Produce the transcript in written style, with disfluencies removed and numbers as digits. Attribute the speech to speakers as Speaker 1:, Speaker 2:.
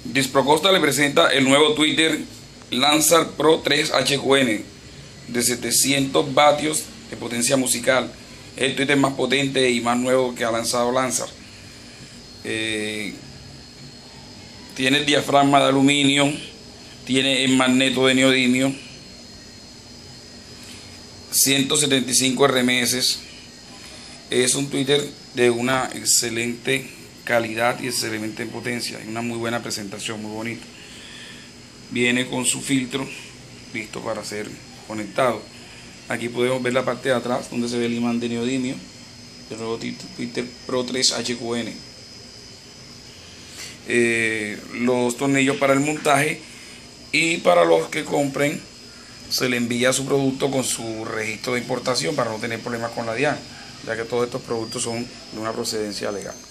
Speaker 1: Disprocosta le presenta el nuevo Twitter Lancer Pro 3 HQN de 700 vatios de potencia musical. Es el Twitter más potente y más nuevo que ha lanzado Lancer. Tiene el diafragma de aluminio, tiene el magneto de neodimio, 175 RMS. Es un Twitter de una excelente calidad y excelente potencia, una muy buena presentación, muy bonito. Viene con su filtro listo para ser conectado. Aquí podemos ver la parte de atrás donde se ve el imán de neodimio del nuevo Twitter Pro 3 HQN. Los tornillos para el montaje, y para los que compren se le envía su producto con su registro de importación para no tener problemas con la DIAN, ya que todos estos productos son de una procedencia legal.